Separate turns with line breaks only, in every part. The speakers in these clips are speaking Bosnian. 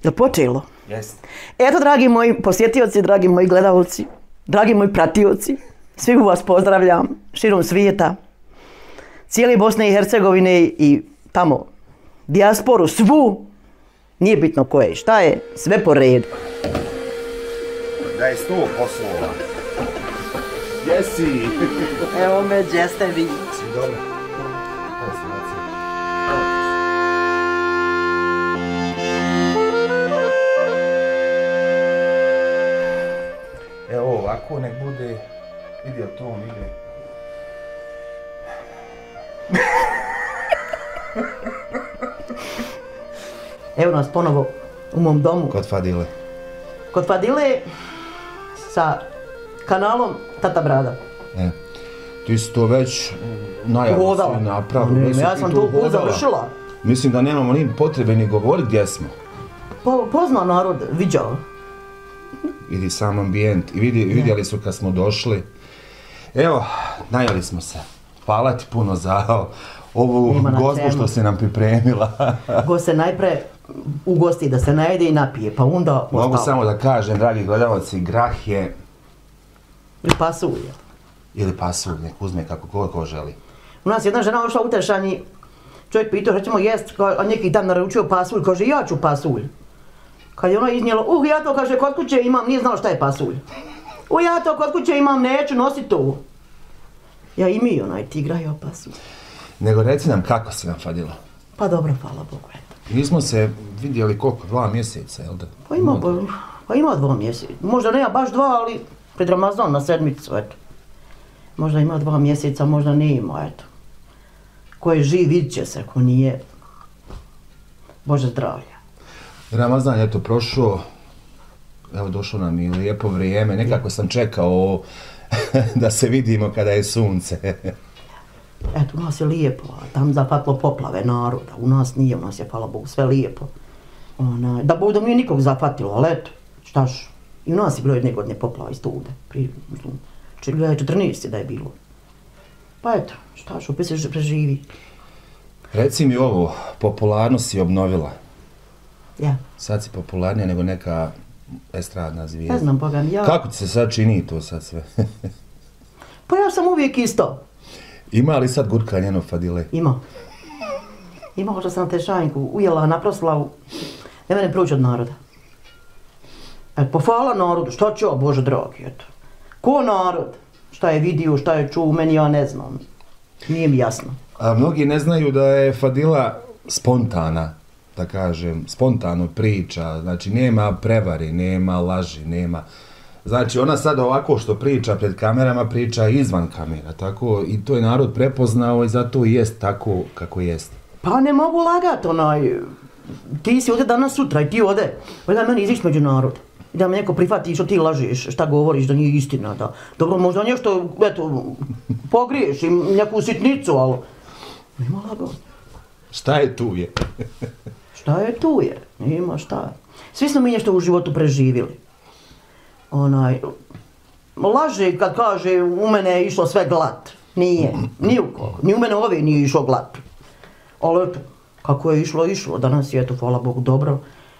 Je li počelo?
Jeste.
Eto, dragi moji posjetioci, dragi moji gledalci, dragi moji pratioci, svi vas pozdravljam širom svijeta, cijele Bosne i Hercegovine i tamo dijasporu svu, nije bitno ko je i šta je, sve po redu.
Da je 100 poslova. Jesi.
Evo me, gdje ste vi?
Si dobro. Evo ovako nek bude, vidi li to on ide.
Evo nas ponovo u mom domu.
Kod Fadile.
Kod Fadile sa kanalom Tata Brada.
Ti si to već najavu svi napravili.
Ja sam to završila.
Mislim da nemamo ni potrebe ni govoriti gdje smo.
Pozna narod, viđao.
Vidi sam ambijent i vidjeli su kad smo došli. Evo, najeli smo se. Hvala ti puno za ovu gozbu što si nam pripremila.
Gost se najpre ugosti da se najede i napije, pa onda...
Mogu samo da kažem, dragi gledalci, grah je...
Ili pasulj.
Ili pasulj, nek uzme kako ko želi.
U nas jedna žena ošla u tešanji, čovjek pitao što ćemo jest, a neki dan naručio pasulj, kaže ja ću pasulj. Kad je ona iznijela, ja to kaže kod kuće imam, nije znao šta je pasulj. Ja to kod kuće imam, neću nositi to. Ja i mi onaj tigra je pasulj.
Nego reci nam kako si nam Fadila.
Pa dobro, hvala Bogu, eto.
Mi smo se vidjeli koliko, 2 mjeseca, jel da?
Pa ima 2 mjeseca, možda nema baš 2, ali pred Ramazan na sedmicu, eto. Možda ima 2 mjeseca, možda nema, eto. Ko je živ, vidit će se, ko nije, Bože zdravlja.
Ramazan je to prošao, evo došlo nam i lijepo vrijeme, nekako sam čekao da se vidimo kada je sunce.
Eto, u nas je lijepo, a tam zafatilo poplave naroda, u nas nije, u nas je, hvala Bogu, sve lijepo. Da Bog da nije nikog zafatilo, ali eto, štaš, i u nas je bilo jedne godine poplava iz Tude, prije 14 da je bilo. Pa eto, štaš, opet se preživi.
Reci mi ovo, popularnost si obnovila.
Ja.
Sad si popularnija nego neka estradna zvijezda.
Ne znam, Boga mi, ja...
Kako ti se sad čini to sad sve?
Pa ja sam uvijek isto.
Ima li sad gurka njeno Fadile?
Ima. Ima što sam te šajnku ujela na proslavu. Ne mene proći od naroda. Pa hvala narodu, šta će ovo, Bože dragi, eto. Ko narod? Šta je vidio, šta je čuo, meni ja ne znam. Nije mi jasno.
A mnogi ne znaju da je Fadila spontana, da kažem, spontano priča, znači nema prevari, nema laži, nema... Znači ona sad ovako što priča pred kamerama, priča izvan kamera, tako i to je narod prepoznao i zato i jest tako kako jest.
Pa ne mogu lagat ti si ovdje danas sutra i ti ode, pa da meni iziš među narod. I da me neko prihvati što ti lažiš, šta govoriš, da nije istina, da. Dobro, možda nešto, eto, pogriješim, neku sitnicu, ali... Nema lagat.
Šta je tu je?
Šta je tu je, nema šta. Svi smo mi nešto u životu preživjeli. Laže kad kaže u mene je išlo sve glat. Nije, ni u koga. Ni u mene ove nije išlo glat. Ali eto, kako je išlo. Danas je, eto, hvala Bogu, dobro.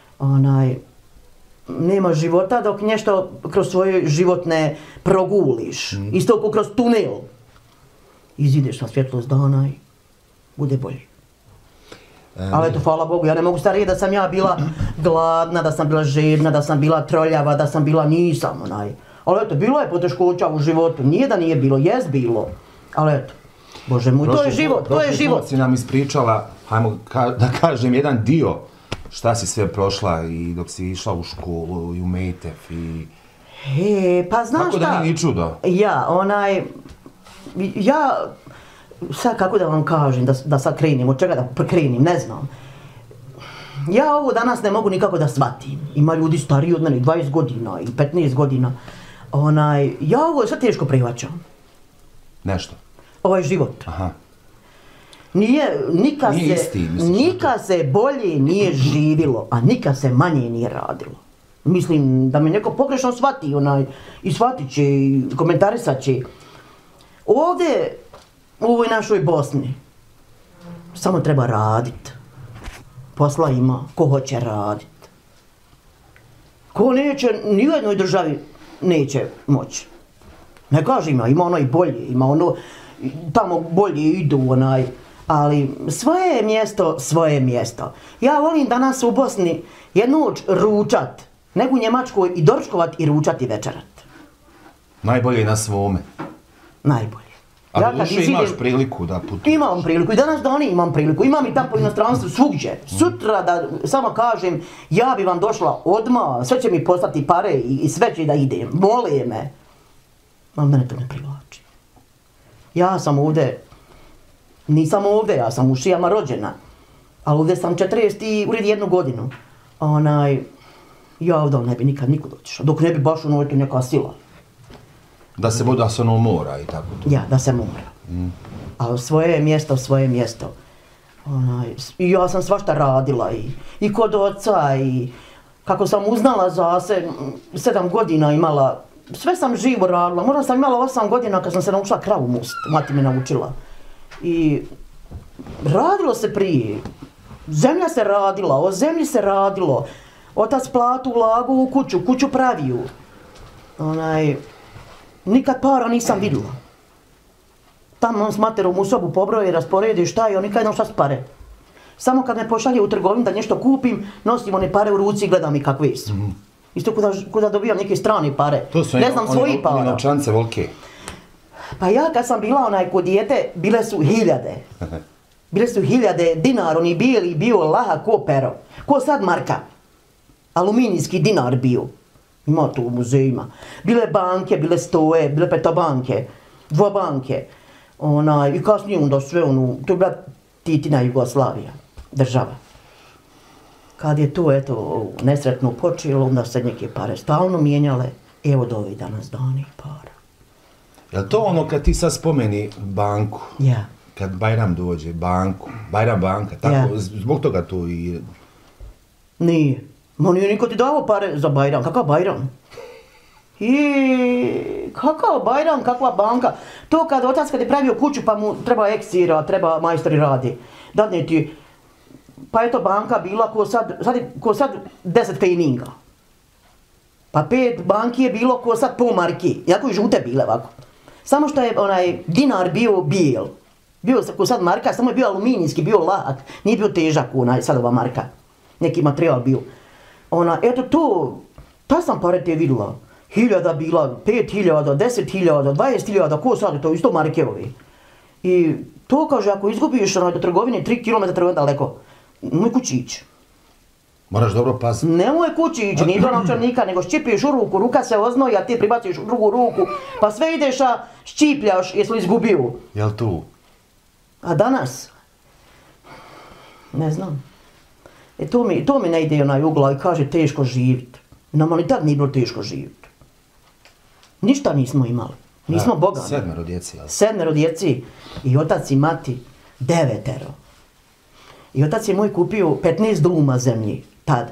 Nema života dok nešto kroz svoje životne proguliš. Isto kao kroz tunel. Izideš na svjetlost dana i bude bolje. Ali eto, hvala Bogu, ja ne mogu starije da sam ja bila gladna, da sam bila žedna, da sam bila troljava, da sam bila nisam, Ali eto, bilo je poteškoća u životu, nije da nije bilo, jest bilo. Ali eto, Bože moj, to je život, to je život.
Prošli si nam ispričala, hajmo da kažem, jedan dio šta si sve prošla i dok si išla u školu i u Mejtef i...
Pa znaš šta?
Tako da nije ni čudo.
Ja, sad kako da vam kažem, da sad krenim, od čega da krenim, ne znam. Ja ovo danas ne mogu nikako da shvatim. Ima ljudi stariji od mene, 20 godina i 15 godina. Ja ovo sad teško prihvaćam.
Nešto?
Ovaj život.
Aha.
Nikad se bolje nije živilo, a nikad se manje nije radilo. Mislim da me neko pogrešno shvati i shvatit će i komentarisat će. Ovdje, u ovoj našoj Bosni, samo treba radit. Posla ima, ko hoće radit. Ko neće, ni u jednoj državi neće moći. Ne kažem ja, ima ono i bolje, ima ono, tamo bolje idu ali svoje je mjesto, svoje mjesto. Ja volim danas u Bosni jednu noć ručat, nego u Njemačkoj i doručkovat i ručat i večerat.
Najbolje je na svome.
Najbolje.
A duše imaš priliku da putuješ?
Imam priliku i danas dani imam priliku. Imam i tamo po inostranstvu svugdje. Sutra da samo kažem, ja bi vam došla odmah, sve će mi poslati pare i sve će da idem. Mole me. Ali mene to ne privlači. Ja sam ovdje, nisam ovdje, ja sam u Šijama rođena. Ali ovdje sam 41 godinu. Ja ovdje ne bi nikad nikud otišao. Dok ne bi baš neka sila.
Da se ono mora i tako to.
Ja, da se mora. Ali svoje je mjesto, svoje mjesto. I ja sam svašta radila i kod oca i kako sam uznala za se, 7 godina imala, sve sam živo radila. Možda sam imala 8 godina kad sam se naučila kravu must, mati me naučila. I radilo se prije. Zemlja se radila, o zemlji se radilo. Otac platu ulagao u kuću praviju. Nikad para nisam vidjela. Tamo on s materom u sobu pobroje, rasporedi šta i on nikad šta s pare. Samo kad me pošalje u trgovinu da nešto kupim, nosim one pare u ruci i gledam i kakve su. Isto kuda dobijam neke strane pare. Ne znam svojih para.
Oni novčance volke.
Pa ja kad sam bila kod dijete, bile su 1000. Bile su 1000 dinar, oni bijeli bio lahak ko pero. Ko sad marka. Aluminijski dinar bio. Ima to u muzejima. Bile banke, bile stoje, bile petobanke, 2 banke. I kasnije onda sve to je bila Titina Jugoslavija, država. Kad je to nesretno počelo, onda se neke pare stalno mijenjale. Evo do ovih danas dani para.
Jel to ono kad ti sad spomeni banku?
Ja.
Kad Bajram dođe, banku, Bajram banka, tako, zbog toga to i...
Nije. Ma nije niko ti davo pare za Bajram, kakav Bajram? Kakav Bajram, kakva banka? To kad otac kad je pravio kuću pa mu treba eksira, treba majstori radi. Dadne ti, pa je to banka bila ko sad 10 fejninga. Pa 5 banki je bilo ko sad po marki, jako i žute bile ovako. Samo što je dinar bio bijel. Bio ko sad marka, samo je bio aluminijski, bio lahak, nije bio težak sad ova marka. Neki materijal bio. Eto to, ta sam pare te vidjela. 1000 bila, 5000, 10.000, 20.000, ko sad to isto marke ovi. I to kaže, ako izgubiš do trgovine 3 km daleko, nemoj kući ići.
Moraš dobro paziti.
Nemoj kući ići, nije do novčanika, nego ščipiš u ruku, ruka se oznoji, a ti pribaciš u drugu ruku, pa sve ideš a ščipljaš, jesi li izgubio.
Jel tu?
A danas? Ne znam. To mi ne ide ugla i kaže teško živjeti. Nama ni tad nije bilo teško živjeti. Ništa nismo imali. Nismo bogani.
7 djeci.
7 djeci. I otac i mati 9. I otac je moj kupio 15 duma zemlji. Tad.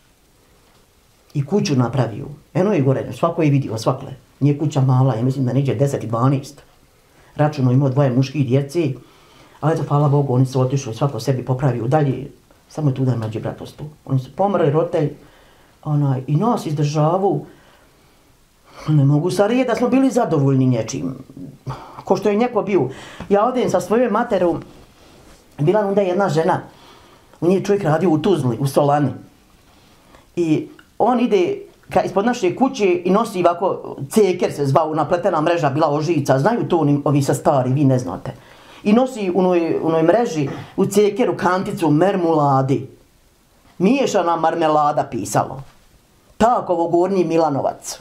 I kuću napravio. Eno je gore, svako je vidio, svakle. Nije kuća mala, ja mislim da neđe 10 i 12. Računo imao 2 muških djeci. Ali eto, hvala Bogu, oni su otišli, svako sebi popravio dalje. Samo je tu da je mlađi bratostu. Oni su pomrli roditelj i nas izdržavu. Ne mogu sad reći da smo bili zadovoljni nječim. Ko što je neko bio. Ja odem sa svojom materom. Bila onda jedna žena. U njej čovjek radio u Tuzli, u Solani. I on ide ispod naše kuće i nosi ovako, ceker se zvao, napletena mreža, bila ožica. Znaju to ovi sa stari, vi ne znate. I nosi u onoj mreži, u cekeru, kanticu, mermuladi. Miješana marmelada pisalo. Takovo Gornji Milanovac.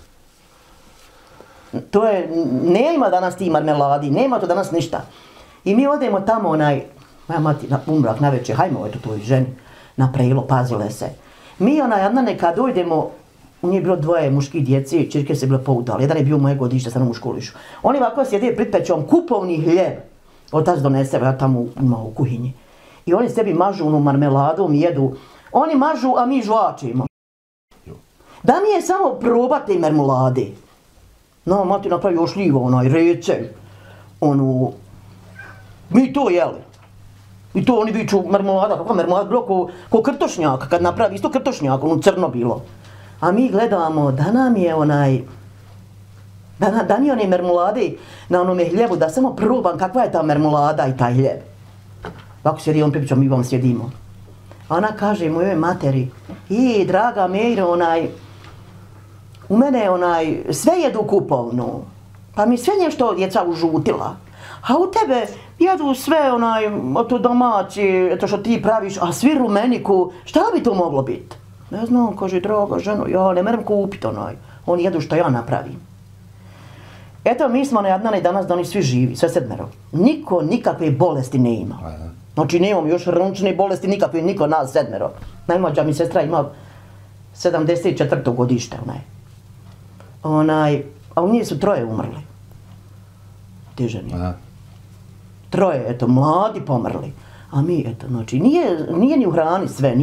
To je, nema danas ti marmeladi, nema to danas ništa. I mi odemo tamo moja mati na umrak na večer, hajmo eto toj ženi, na prelo, pazile se. Mi jedna kad dojdemo, u njih je bilo 2 muških djeci, čirke se bile poudale, jedan je bio moje godište, sad u školišu. Oni ovako sjede pred pećom, kupovni hljeb. Otac donese, ja tamo ima u kuhinji. I oni sebi mažu marmeladom, jedu. Oni mažu, a mi žvačimo. Da mi je samo probati te marmelade. No, mati napravio šljivo, recept. Mi to jeli. I to oni viču marmelada, kakva marmelada, bilo ko krtošnjak, kad napravi isto krtošnjak, crno bilo. A mi gledamo da nam je da nije one mermulade na onome hljebu, da samo probam kakva je ta mermulada i taj hljeb. Ovako sjedi on pripriča, mi vam sjedimo. A ona kaže mojoj materi, draga Mejro, u mene sve jedu kupovnu, pa mi sve nešto djeca užutila. A u tebe jedu sve to domaći, to što ti praviš, a svi rumeniku, šta bi to moglo biti? Ne znam, kaže, draga ženo, ja ne merem kupiti oni jedu što ja napravim. Eto, mi smo Adnane danas da oni svi živi, sve 7. Niko nikakve bolesti ne ima. Znači, nemamo još hronične bolesti nikakve, niko nas 7. Najmlađa mi sestra ima 74. godište, a u nje su 3 umrli. Te žene. 3, eto, mladi pomrli. A mi, eto, znači, nije ni u hrani sve,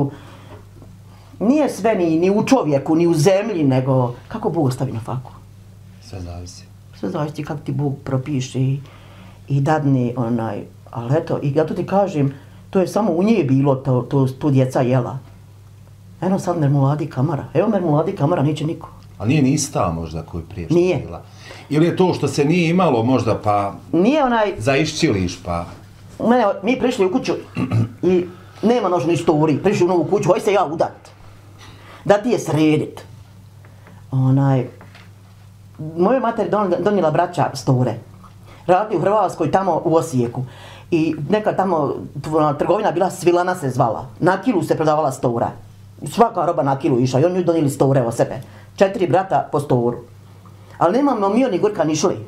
nije sve ni u čovjeku, ni u zemlji, nego kako Bog stavi na faku.
Sve zavisi.
Sve zavisi kako ti Bog propiše i dadne ali eto, i ja to ti kažem, to je samo u nje bilo, to djeca jela. Eno sad mermuladi kamara, mermuladi kamara neće niko.
A nije ni ista možda koju prije što
nije.
Bila? Ili je to što se nije imalo možda pa
nije
zaišćiliš pa...
Mi prišli u kuću i nema nožni sturi, prišli u novu kuću, hoj se ja udat. Da ti je sredit. Mojoj materi donijela braća store. Radili u Hrvatskoj, tamo u Osijeku. I neka tamo trgovina bila Svilana se zvala. Na kilu se prodavala stora. Svaka roba na kilu išla i oni donijeli store o sebe. 4 brata po storu. Ali nemamo mi ni Gurka ni šli.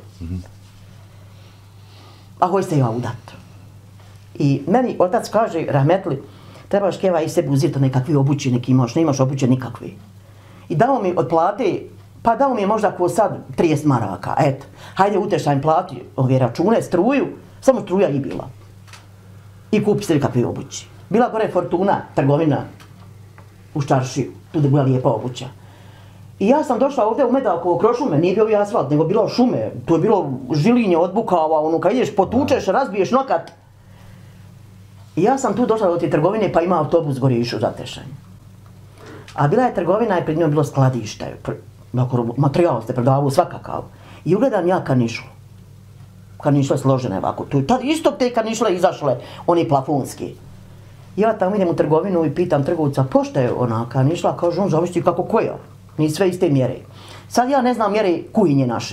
A hoj se ja udat. I meni otac kaže, rahmetli, trebaš keva i sebi uzeti nekakvi obući neki imaš, ne imaš obuće nikakvi. I dao mi od plate, pa dao mi je možda ko sad 30 maraka, eto. Hajde utešaj plati ove račune, struju, samo struja i bila. I kupi se kakvi obući. Bila gore Fortuna, trgovina u Ščaršiju, tu je bila lijepa obuća. I ja sam došla ovdje u Medalku oko šume, nije bio i asfalt, nego bilo šume, to je bilo žilinje od bukava, kad ideš potučeš, razbiješ nokat. I ja sam tu došla do te trgovine pa ima autobus gore išao za tešanje. A bila je trgovina i pred njom bilo skladište, materijal ste prodavali svakakav. I ugledam ja kanišlu. Kanišle složene ovako, tad isto te kanišle izašle, oni plafonski. Ja tamo idem u trgovinu i pitam trgovca, pošto je ona kanišla, kaže on, zavisi kako koja, ni sve iste mjere. Sad ja ne znam mjere kujinje naše.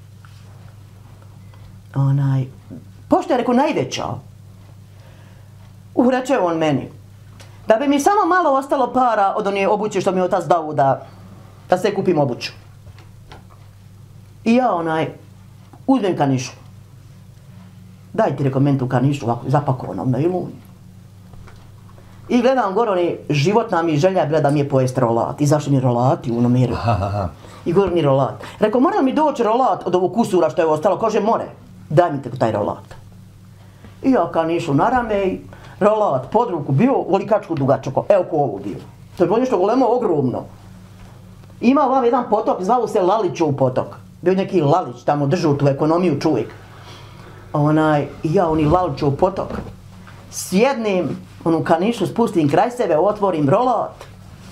Pošto je rekao najveća. Reče on meni, da bi mi samo malo ostalo para od one obuće što mi je otac dao da se kupim obuću. I ja uzmem kanišu. Daj ti rekao meni tu kanišu ovako zapakovanom na ilun. I gledam gore, životna mi želja je bila da mi je pojest rolat. Izašli mi rolati u nomiru. I gore mi rolat. Rekao, mora mi doći rolat od ovog kusura što je ostalo. Kaže, more, daj mi te taj rolat. I ja kanišu na rame i rolat pod ruku bio olikačku dugačako. Evo ko ovo bio. To je bilo nešto golemo ogromno. Ima vam jedan potok, zvao se Lalićov potok. Bio neki Lalić, tamo držao tu ekonomiju čovjek. I ja oni Lalićov potok. Sjednem, onu kanišu spustim kraj sebe, otvorim rolat.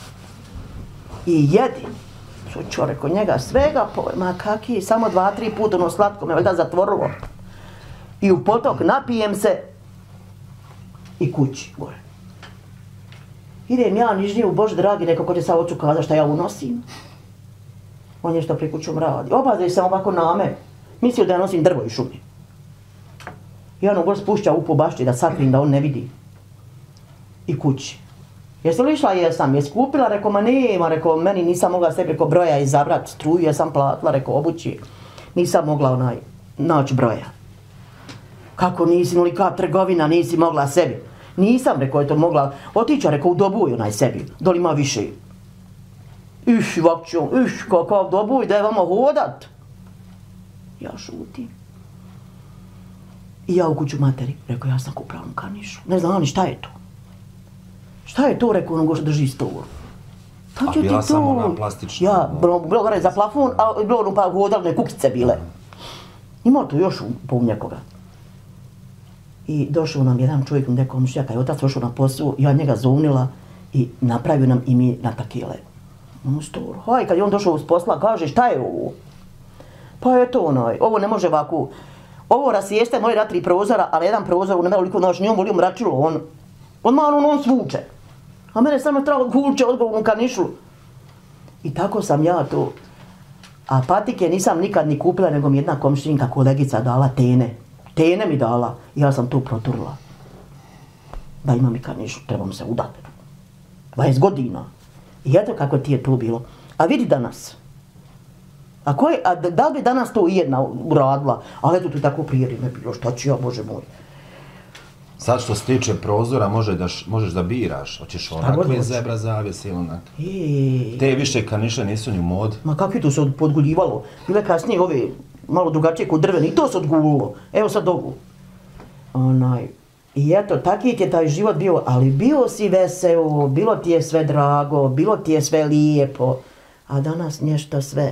I jedim. Što rekao njega svega, ma kaki, samo 2-3 puta ono slatko me valjda zatvorilo. I u potok napijem se i kući gore. Idem ja nižnije u Bože dragi, neko ko će sad oču kaza šta ja unosim. On je što pri kućom radi. Obazaj se ovako na me. Mislio da ja nosim drvo i šumi. I ono gore spušća u bašći da sakrim da on ne vidi. I kući. Jesi li išla? Jesam. Je skupila? Rekao, ma nema. Rekao, meni nisam mogla sebi rekao broja izabrat. Struju jesam platila, rekao, obući. Nisam mogla naći broja. Kako nisi, nolika trgovina, nisi mogla sebi. Nisam, rekao, je to mogla otići, rekao, u dobuj sebi. Doli ima više. Vakću, kakav dobuj, da je vama hodat. Ja šutim. I ja u kuću materi, rekao, ja sam kupila onu kanišu. Ne znam ni šta je to. Šta je to, rekao, ono što drži storu.
A bila samo ona plastična?
Ja, bilo gore za plafon, a bilo ono pa hodalne kukice bile. Imao to još po nekoga. I došao nam jedan čovjek, nekom šljaka, i otac došao na posao, ja njega zovnila i napravio nam i mi natakile. u storu. Haj, kad je on došao s posla, kaže, šta je ovo? Pa eto ovo ne može ovako. Ovo rasijeste, moje da 3 prozora, ali jedan prozor, ne da oliko noć, njom volio mračilo, on svuče. A mene samo treba gulče odgovornu kanišlu. I tako sam ja to. A patike nisam nikad ni kupila, nego mi jedna komšinka, kolegica dala tene. Tene mi dala. I ja sam to proturila. Da imam i kanišlu, trebam se udati. 20 godina. I eto kako ti je to bilo. A vidi danas. A da li bi danas to jedna uradila? Ali eto ti tako prije ne bilo, šta ću ja, Bože moj.
Sad što se tiče prozora, možeš da biraš. Hoćeš onakve zebra zavjese ili onakve. Te više kaniše nisu ni u mod.
Ma kakvi to se podguljivalo. Bile kasnije ove malo drugačije kod drvene i to se odgulilo. Evo sad ovu. I eto, taki ti je taj život bio, ali bio si veseo, bilo ti je sve drago, bilo ti je sve lijepo. A danas nešto sve.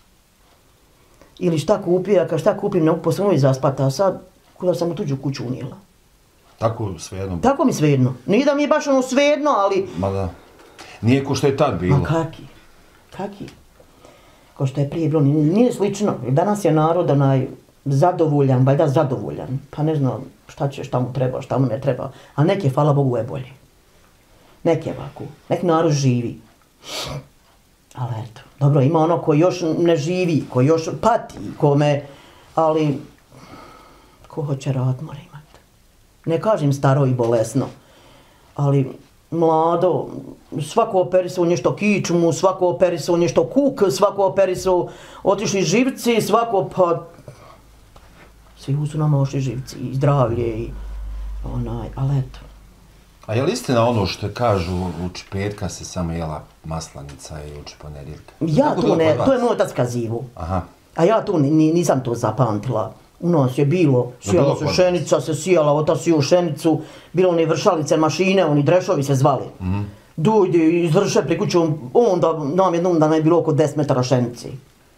Ili šta kupim, ne mogu poslovno zaspati, a sad kuda sam u tuđu kuću unijela.
Tako svejedno?
Tako mi svejedno. Nije da mi je baš svejedno, ali...
Ma da. Nije ko što je tad bilo.
Ma kaki? Ko što je prije bilo, nije slično. Danas je narod zadovoljan, valjda zadovoljan. Pa ne znam šta mu treba, šta mu ne treba. A neke, hvala Bogu, je bolje. Neke ovako. Nek narod živi. Ali eto, dobro, ima ono koji još ne živi, koji još pati, ali ko hoće rad mora imati. Ne kažem staro i bolesno, ali mlado, svako operisao nešto kičmu, svako operisao nešto kuk, svako operisao otišli živci, svako pa... Svi su nama ošli živci i zdravlje ali eto.
A je li istina ono što kažu uči petka se samo jela maslanica i uči ponedjeljka?
Ja to ne, to je moj otac kazivo.
Aha.
A ja to nisam to zapamtila. U nas je bilo, sijala se šenica, se sijala, otac sio šenicu, bilo oni vršalice mašine, oni drešovi se zvali. Dojde izvrše pri kuću, onda nam jednom dana je bilo oko 10 metara šenici.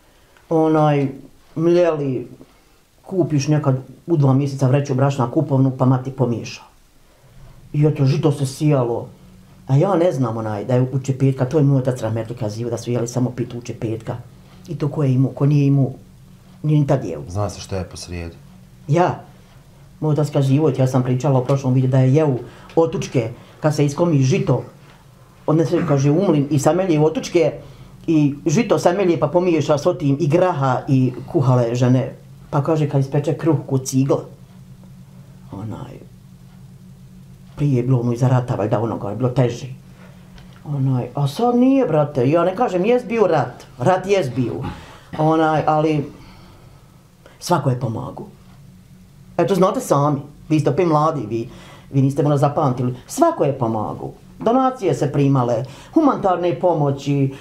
Mljeli, kupiš nekad u 2 mjeseca vreću brašna kupovnu pa mati pomiješa. I eto, žito se sijalo. A ja ne znam da je uče petka, to je moj otac Rahmetli kazivo, da su jeli samo pit uče petka. I to ko je imao, ko nije imao, nije ni tad jeo.
Zna se što je po srijedu.
Ja. Moj otac kazivo, ja sam pričala u prošlom videu da je jeo otučke, kad se iskomi žito, odnese, kaže, umlin i samelje otučke, i žito samelje pa pomiješa s otim i graha i kuhale žene. Pa kaže, kad ispeče kruh kod cigla. Prije je bilo iza rata, valjda onoga je bilo teži. A sad nije, brate, ja ne kažem, jest bio rat jest bio. Ali svako je pomagao. Eto, znate sami, vi ste opet mladi, vi niste možda zapamtili, svako je pomagao. Donacije se primale, humanitarne pomoći,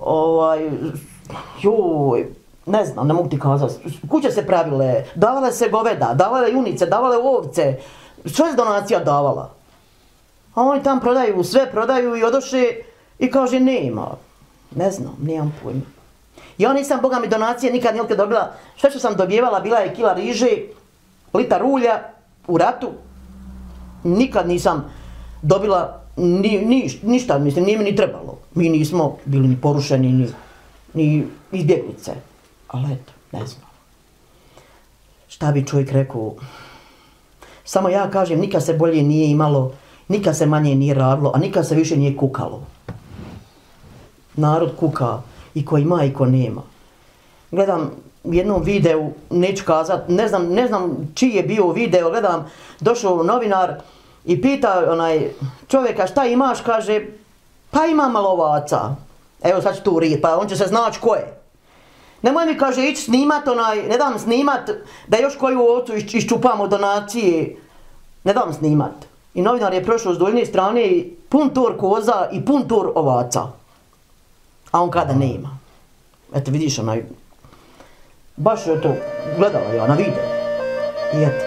ne znam, ne mogu ti kazati, kuće se pravile, davale se goveda, davale junice, davale ovce, što je donacija davala? A oni tam prodaju, sve prodaju i odoše i kaže nema. Ne znam, nemam pojma. Ja nisam, Boga mi, donacije nikad nijel dobila, sve što sam dobijevala bila je kila riže, litar ulja u ratu. Nikad nisam dobila ništa, mislim, nije mi ni trebalo. Mi nismo bili ni porušeni, ni izbjeglice. Ali eto, ne znam. Šta bi čovjek rekao? Samo ja kažem, nikad se bolje nije imalo, nikad se manje nije radilo, a nikad se više nije kukalo. Narod kuka, i ko ima i ko nema. Gledam u jednom videu, neću kazat, ne znam čiji je bio video, gledam, došao novinar i pita čovjeka šta imaš, kaže, pa imam malo ovaca. Evo sad ću tu rit, pa on će se znać ko je. Nemoj mi, kaže, ići snimat, ne dam snimat, da još koju ovcu iščupamo donacije, ne dam snimat. I novinar je prošao s doljne strane i pun tor koza i pun tor ovaca. A on kada nema. Eto, vidiš, baš je to gledala ja na video. I eto.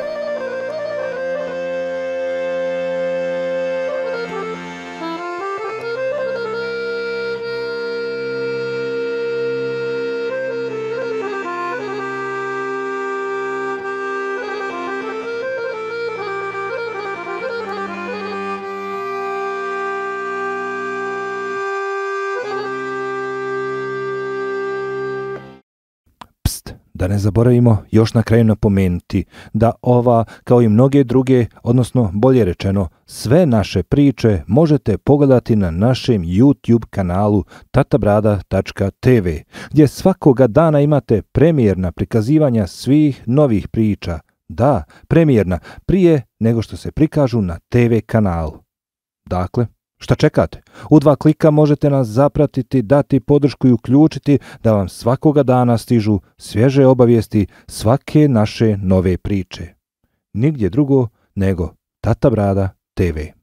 Da ne zaboravimo još na kraju napomenuti da ova, kao i mnoge druge, odnosno bolje rečeno, sve naše priče možete pogledati na našem YouTube kanalu tatabrada.tv, gdje svakoga dana imate premijerna prikazivanja svih novih priča. Da, premijerna, prije nego što se prikažu na TV kanalu. Dakle, šta čekate? U 2 klika možete nas zapratiti, dati podršku i uključiti da vam svakoga dana stižu svježe obavijesti svake naše nove priče. Nigdje drugo nego Tata Brada TV.